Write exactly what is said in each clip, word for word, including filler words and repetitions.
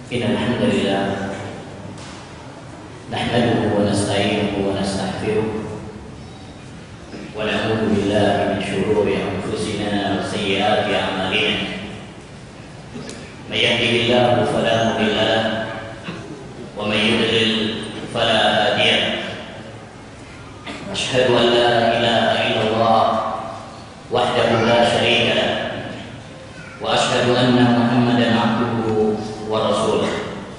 إن الحمد لله نحمده ونستعينه ونستغفره ونعوذ بالله من شرور أنفسنا وسيئات أعمالنا من يهده الله فلا مضل له ومن يضلل فلا هادي له أشهد أن لا إله إلا الله وحده لا شريك له وأشهد أن محمدا عبده ورسوله.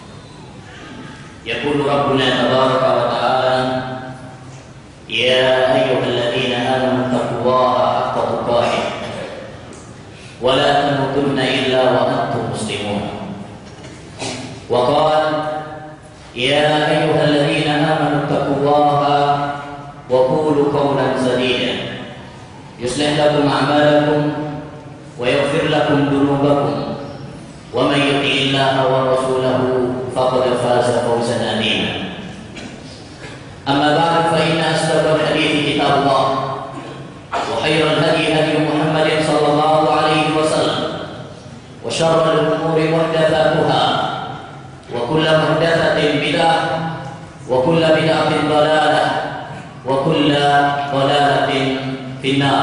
يقول ربنا تبارك وتعالى: يا أيها الذين آمنوا اتقوا الله حق تقاته ولا تموتن إلا وأنتم مسلمون. وقال: يا أيها الذين آمنوا اتقوا الله وقولوا قولا سديدا يصلح لكم أعمالكم ويغفر لكم ذنوبكم ومن يطع الله ورسوله فقد فاز فوزا عظيما. أما بعد فإن أصدق الحديث كتاب الله وخير الهدي هدي محمد صلى الله عليه وسلم وشر الأمور محدثاتها وكل محدثة بدعة وكل بدعة ضلالة وكل ضلالة في النار.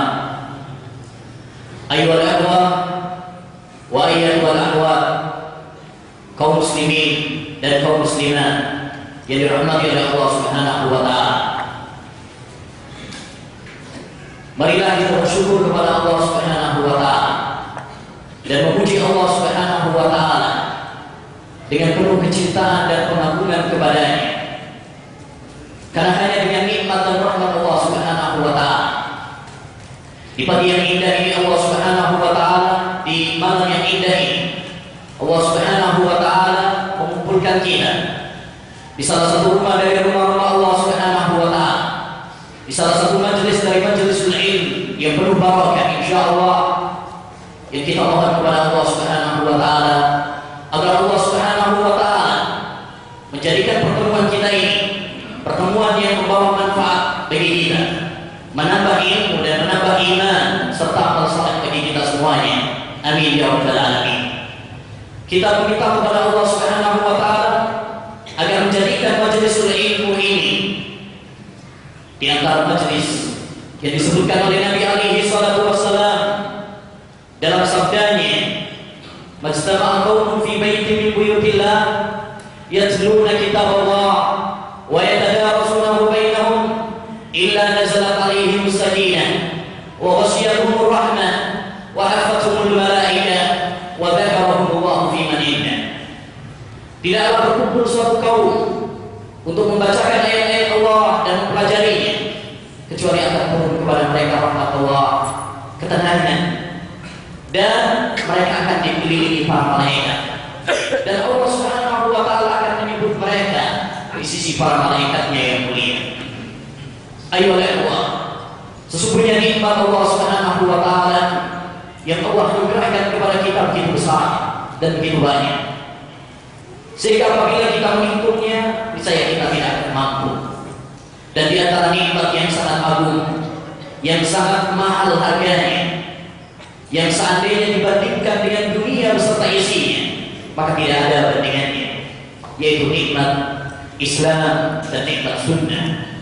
أيها الأخوة وأيها الأخوات, kaum muslimin dan kaum muslimat yang dirahmati oleh Allah Subhanahu wa taala. Marilah kita bersyukur kepada Allah Subhanahu wa taala dan memuji Allah Subhanahu wa taala dengan penuh kecintaan dan pengagungan kepadanya. Karena hanya dengan nikmat dan rahmat Allah Subhanahu wa taala, di pagi yang indah ini Allah Subhanahu wa taala, di malam yang indah ini Allah Subhanahu wa taala mengumpulkan kita di salah satu rumah dari rumah-rumah Allah Subhanahu wa taala, di salah satu majelis dari majelisul ilm yang penuh barakah insyaallah, yang kita mohon kepada Allah Subhanahu wa taala agar Allah Subhanahu wa taala menjadikan pertemuan kita ini pertemuan yang membawa manfaat bagi kita, menambah ilmu dan menambah iman serta amal saleh bagi kita semuanya. Amin ya rabbal alamin. Kita meminta kepada Allah Subhanahu wa taala agar menjadikan majelisul ilmu ini di antara majelis yang disebutkan oleh Nabi alaihi salatu wassalam dalam sabdanya: "Majtama'a qaumun fi baitin min buyutillah yatluna kitaballah wa yatadarasunahu bainahum illa nazalat alaihim sakinah wa ghashiyatuhumur rahmah wa hafathumul malaikah wa dzakarahumullahu fi man indah." Tidaklah berkumpul suatu kaum untuk membacakan ayat-ayat Allah dan mempelajarinya kecuali akan turun kepada mereka rahmat Allah, ketenangan, dan mereka akan dikelilingi para malaikat, dan Allah Subhanahu wa taala akan menyebut mereka di sisi para malaikatnya yang mulia. Ayo ikhwah, sesungguhnya nikmat Allah Subhanahu wa taala yang Allah anugerahkan kepada kita begitu besar dan begitu banyak, sehingga apabila kita menghitungnya niscaya kita tidak akan mampu. Dan di antara nikmat yang sangat agung, yang sangat mahal harganya, yang seandainya dibandingkan dengan dunia beserta isinya maka tidak ada bandingannya, yaitu nikmat Islam dan nikmat sunnah.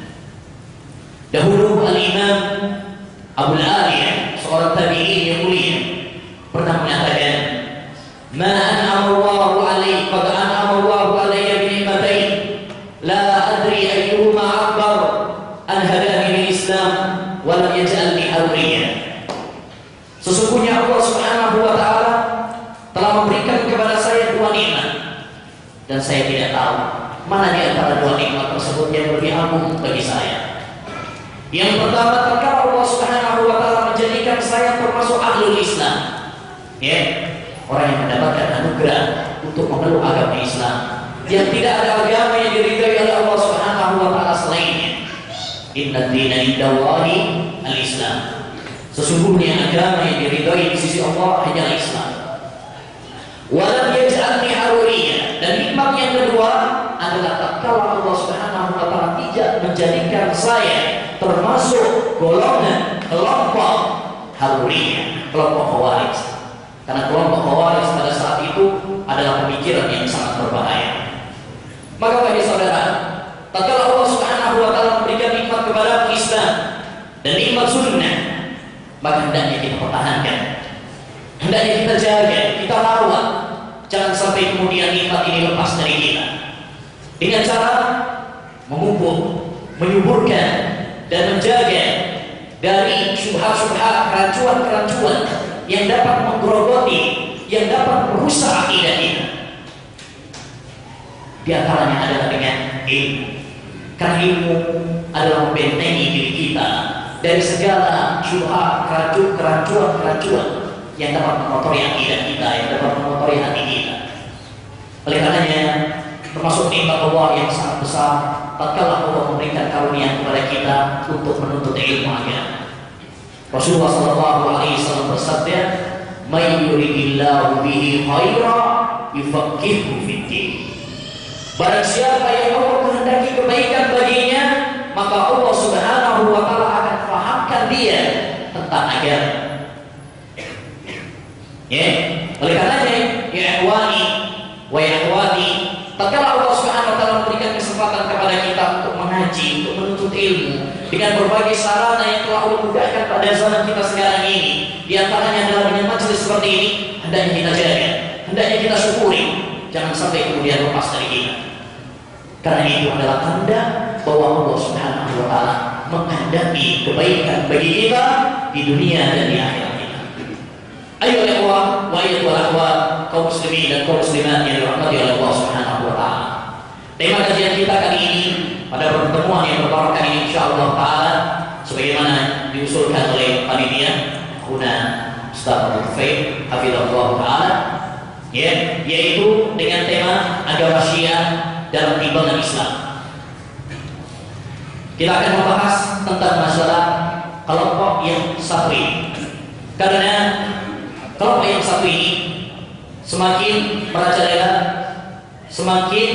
Dahulu Al-Imam Abu Aliyah, seorang tabi'in yang mulia, pernah menyatakan: "Ma an'ama Allahu 'alaihi qad an'ama Allahu 'alayya bi ni'matain la adri ayyuhuma akbar an hadani lil Islam wa lam yaj'alni hawriyan." Sesungguhnya Allah Subhanahu wa taala telah memberikan kepada saya dua nikmat, dan saya tidak tahu mana di antara dua nikmat tersebut yang lebih agung bagi saya. Yang pertama, tatkala Allah Subhanahu wa taala menjadikan saya termasuk ahlul Islam, ya, orang yang mendapatkan anugerah untuk memeluk agama Islam, yang tidak ada agama yang diridhai oleh Allah Subhanahu wa taala selainnya. Inna dina indallahi al-Islam. Sesungguhnya agama yang diridhai di sisi Allah hanyalah Islam. Walam yaj'alni haruriyya. Dan nikmat yang kedua adalah tatkala Allah Subhanahu wa taala tidak menjadikan saya termasuk golongan kelompok haruriyah, kelompok khawarij. Karena kelompok khawarij pada saat itu adalah pemikiran yang sangat berbahaya. Maka bagi saudara, tatkala Allah Subhanahu wa taala memberikan nikmat kepada Islam dan nikmat sunnah, maka hendaknya kita pertahankan, hendaknya kita jaga, kita rawat. Jangan sampai kemudian nikmat ini lepas dari kita dengan cara memupuk, menyuburkan dan menjaga dari syubhat-syubhat, kerancuan-kerancuan yang dapat menggerogoti, yang dapat merusak akidah kita. Di antaranya adalah dengan ilmu, karena ilmu adalah membentengi diri kita dari segala syubhat, kerancuan-kerancuan yang dapat mengotori akidah kita, yang dapat mengotori hati kita. Oleh karenanya, termasuk nikmat Allah yang sangat besar tatkala Allah memberikan karunia kepada kita untuk menuntut ilmu agama. Rasulullah sallallahu alaihi wasallam bersabda, "May yuridillahu bihi khaira yufaqihuhu fid-din." Barang siapa yang Allah kehendaki kebaikan baginya, maka Allah Subhanahu wa taala akan fahamkan dia tentang agama. Ya, oleh karenanya, ya ikhwani wa ya akhwati, tatkala Allah Subhanahu wa taala memberikan kesempatan kepada kita untuk mengaji, untuk menuntut ilmu dengan berbagai sarana yang telah Allah mudahkan pada zaman kita sekarang ini, di antaranya adalah dengan majelis seperti ini, hendaknya kita jaga, hendaknya kita syukuri, jangan sampai kemudian lepas dari kita. Karena itu adalah tanda bahwa Allah Subhanahu wa taala menghendaki kebaikan bagi kita di dunia dan di akhirat kita. Ayo ikhwah wa ayyuhal akhwat, kaum muslimin dan kaum muslimat yang dirahmati oleh Allah Subhanahu wa taala. Tema kajian kita kali ini pada pertemuan yang berbarakah ini insyaallah taala sebagaimana diusulkan oleh panitia Kuna Ustaz Abdul Faid hafizahullah taala, ya, yaitu dengan tema agama Syiah dalam timbangan Islam. Kita akan membahas tentang masalah kelompok yang satu ini, karena kelompok yang satu ini semakin merajalela, semakin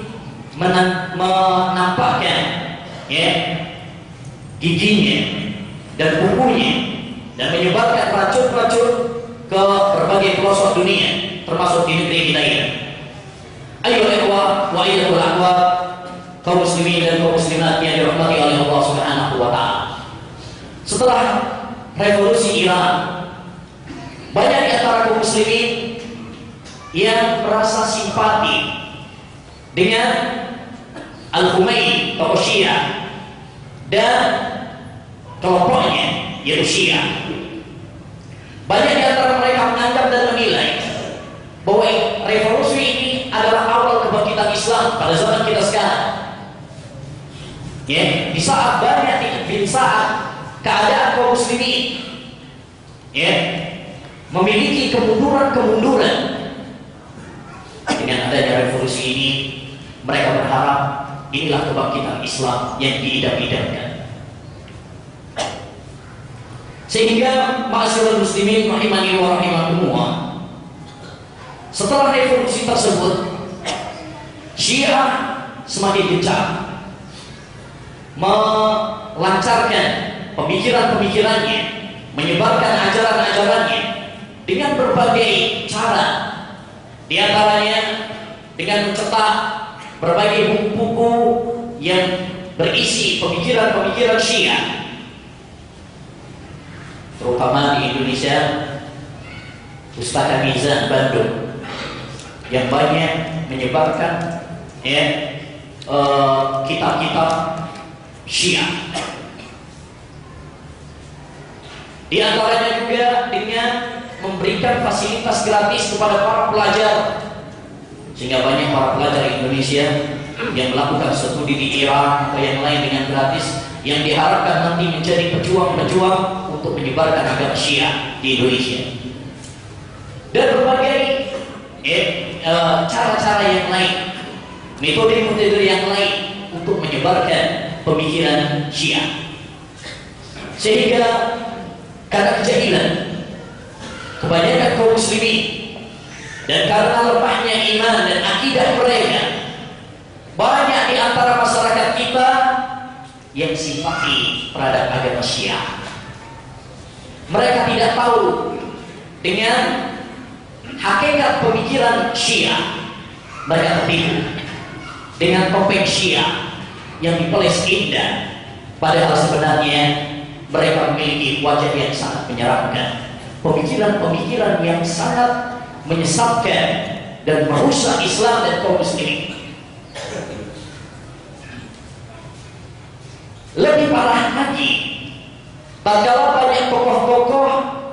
menampakkan ya giginya dan kukunya dan menyebarkan racun-racun ke berbagai pelosok dunia, termasuk di negeri kita ini. Ayo ikhwah wa ayyuhal akhwat, kaum muslimin dan kaum muslimat yang dirahmati oleh Allah Subhanahu wa taala. Setelah revolusi Iran, banyak di antara kaum muslimin yang merasa simpati dengan Al-Khomeini, tokoh Syiah, dan kelompoknya yaitu Syiah. Banyak di antara mereka menganggap dan menilai bahwa revolusi ini adalah awal kebangkitan Islam pada zaman kita sekarang. Ya, di saat banyak di saat keadaan kaum muslimin ya memiliki kemunduran-kemunduran, dengan adanya revolusi ini mereka berharap inilah kebangkitan Islam yang diidam-idamkan. Sehingga ma'asyiral muslimin rahimani wa rahimakumullah, setelah revolusi tersebut Syiah semakin gencar melancarkan pemikiran-pemikirannya, menyebarkan ajaran-ajarannya dengan berbagai cara, di antaranya dengan mencetak berbagai buku-buku yang berisi pemikiran-pemikiran Syiah, terutama di Indonesia Pustaka Mizan Bandung yang banyak menyebarkan ya kitab-kitab Syiah. Di antaranya juga dengan memberikan fasilitas gratis kepada para pelajar, sehingga banyak para pelajar Indonesia yang melakukan studi di Iran atau yang lain dengan gratis, yang diharapkan nanti menjadi pejuang-pejuang untuk menyebarkan agama Syiah di Indonesia. Dan berbagai cara-cara eh, yang lain, metode-metode yang lain untuk menyebarkan pemikiran Syiah. Sehingga karena kejahilan kebanyakan kaum muslimin dan karena lemahnya iman dan akidah mereka, banyak di antara masyarakat kita yang simpati terhadap agama Syiah. Mereka tidak tahu dengan hakikat pemikiran Syiah. Mereka tertipu dengan topeng Syiah yang dipoles indah, padahal sebenarnya mereka memiliki wajah yang sangat menyeramkan, pemikiran-pemikiran yang sangat menyesatkan dan merusak Islam dan kaum muslimin. Lebih parah lagi, tatkala banyak tokoh-tokoh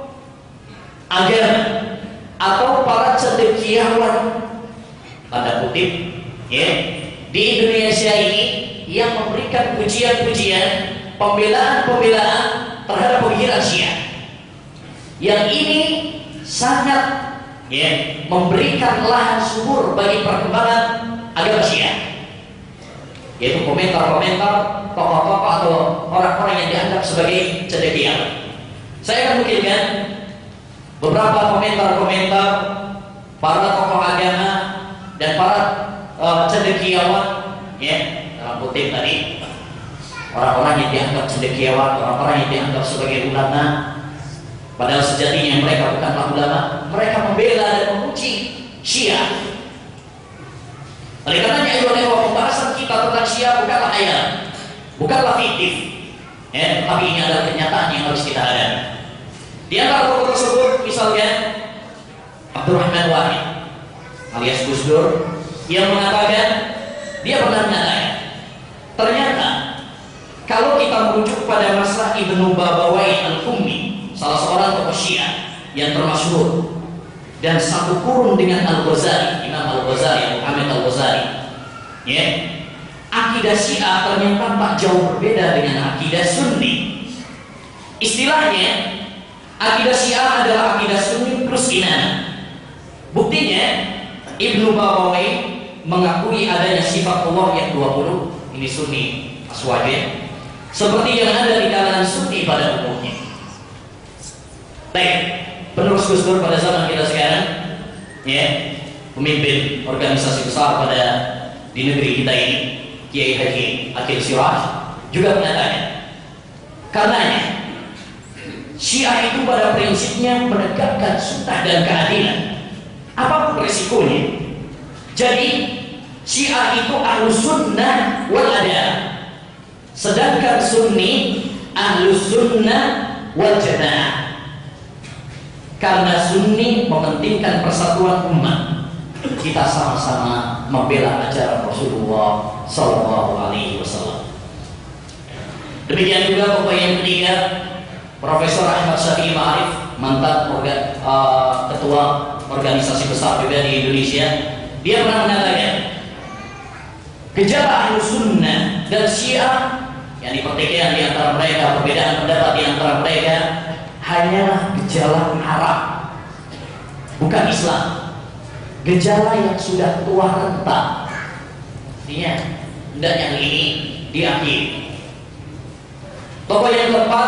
agama atau para cendekiawan tanda kutip ya di Indonesia ini yang memberikan pujian-pujian, pembelaan-pembelaan terhadap pemikiran Syiah, yang ini sangat ya memberikan lahan subur bagi perkembangan agama Syiah, yaitu komentar-komentar tokoh-tokoh atau orang-orang yang dianggap sebagai cendekiawan. Saya akan mungkinkan beberapa komentar-komentar para tokoh agama dan para uh, cendekiawan, ya dalam kutip tadi, orang-orang yang dianggap cendekiawan, orang-orang yang dianggap sebagai ulama, padahal sejatinya mereka bukanlah ulama. Mereka membela dan memuji Syiah. Oleh karenanya, pembahasan kita tentang Syiah bukanlah ayat, bukanlah fiktif, ya, tapi ini adalah kenyataan yang harus kita hadapi. Di antara tokoh tersebut, misalnya Abdurrahman Wahid alias Gus Dur, yang mengatakan, dia pernah mengatakan, ternyata kalau kita merujuk pada masalah Ibnu Babawai Al-Qummi, salah seorang tokoh Syiah yang termasyhur dan satu kurun dengan Al-Ghazali, Imam Al-Ghazali, Muhammad Al-Ghazali, ya, akidah Syiah ternyata tak jauh berbeda dengan akidah Sunni. Istilahnya, akidah Syiah adalah akidah Sunni plus inanah. Buktinya, Ibnu Babawai mengakui adanya sifat Allah yang dua puluh, ini Sunni aswajnya, seperti yang ada di kalangan Sunni pada umumnya. Baik, penerus Gus Dur pada zaman kita sekarang, ya, pemimpin organisasi besar pada di negeri kita ini, Kiai Haji Akil Siraj, juga mengatakan, karenanya Syiah itu pada prinsipnya menegakkan sunnah dan keadilan, apapun resikonya. Jadi Syiah itu ahlus sunnah wal adal, sedangkan Sunni ahlus sunnah wal jamaah. Karena Sunni mementingkan persatuan umat, kita sama-sama membela ajaran Rasulullah Sallallahu Alaihi Wasallam. Demikian juga tokoh yang ketiga, Profesor Ahmad Syafi'i Ma'arif, mantan organ, uh, ketua organisasi besar juga di Indonesia. Dia pernah mengatakan, gejala Ahlus Sunnah dan Syiah yang dipertikaikan di antara mereka, perbedaan pendapat di antara mereka, hanyalah gejala Arab, bukan Islam. Gejala yang sudah tua renta. Artinya, hendak yang ini diakhiri. Tokoh yang keempat,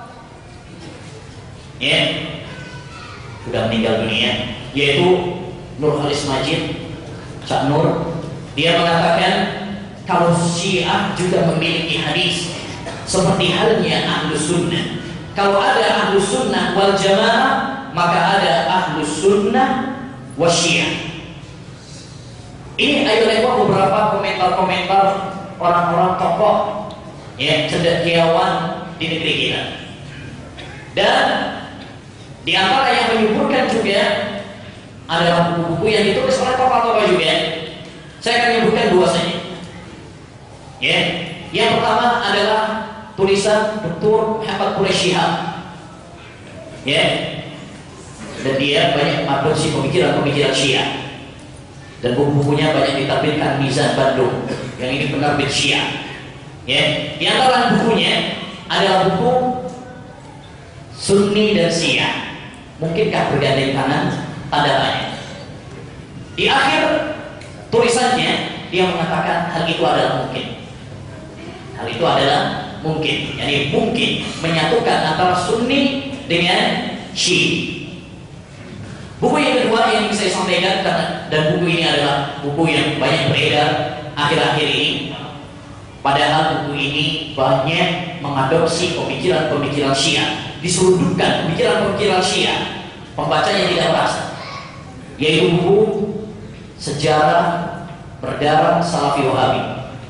ya, sudah meninggal dunia, yaitu Nur Halis Majid, Cak Nur. Dia mengatakan kalau Syiah juga memiliki hadis seperti halnya Ahlus Sunnah. Kalau ada Ahlus Sunnah wal Jamaah, maka ada Ahlus Sunnah wa Syiah. Ini ayo beberapa komentar-komentar orang-orang tokoh ya cendekiawan di negeri kita. Dan di antara yang menyuburkan juga adalah buku-buku yang ditulis oleh tokoh-tokoh juga. Saya akan menyebutkan dua saja. Ya, yang pertama adalah tulisan Doktor Muhammad Quraish Shihab. Ya, dan dia banyak mengadopsi pemikiran-pemikiran Syiah. Dan buku-bukunya banyak diterbitkan Mizan Bandung, yang ini penerbit Syiah. Ya, di antara bukunya adalah buku Sunni dan Syiah. Mungkinkah bergandeng tangan? Tanda tanya. Di akhir tulisannya dia mengatakan hal itu adalah mungkin. Hal itu adalah mungkin. Yani mungkin menyatukan antara Sunni dengan Syiah. Buku yang kedua yang saya sampaikan, karena dan buku ini adalah buku yang banyak beredar akhir-akhir ini. Padahal buku ini banyak mengadopsi pemikiran-pemikiran Syiah, diseludupkan pemikiran-pemikiran Syiah, pembacanya tidak merasa. yaitu buku Sejarah Berdarah Salafi Wahabi,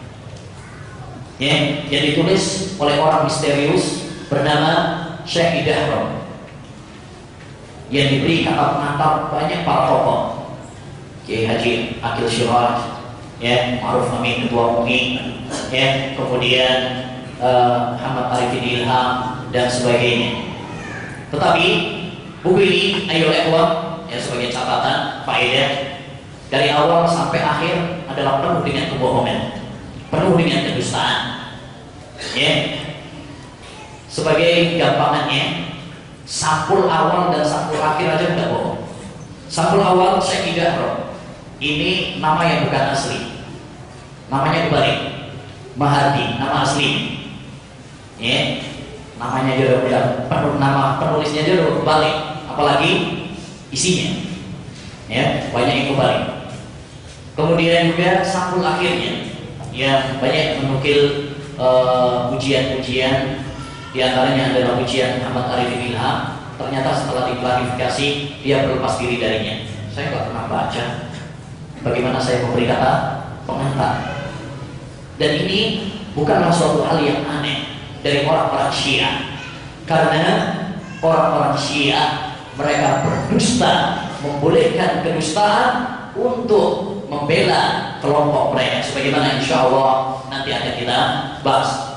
ya, yang ditulis oleh orang misterius bernama Syekh Idahro, yang diberi kata pengantar banyak para tokoh, Kiai Haji Akil Siraj, ya, Ma'ruf Amin Ketua M U I, ya, kemudian uh, Muhammad Arifin Ilham dan sebagainya. Tetapi buku ini, ayo ikhwah, ya, sebagai catatan faedah, dari awal sampai akhir adalah penuh dengan kebohongan, penuh dengan kedustaan, ya. Sebagai gampangannya, sampul awal dan sampul akhir aja udah bohong. Sampul awal Syekh Idahro, ini nama yang bukan asli, namanya kebalik, Mahardi, nama asli, ya. Namanya juga udah penuh, nama penulisnya juga udah kebalik, apalagi isinya, ya, banyak yang kebalik. Kemudian juga sampul akhirnya yang banyak menukil uh, ujian-ujian, diantaranya adalah ujian Muhammad Arifin Ilham. Ternyata setelah diklarifikasi dia berlepas diri darinya. Saya nggak pernah baca, bagaimana saya memberi kata pengantar. Dan ini bukanlah suatu hal yang aneh dari orang-orang Syiah, karena orang-orang Syiah mereka berdusta, membolehkan kedustaan untuk membela kelompok mereka, sebagaimana insya Allah nanti akan kita bahas.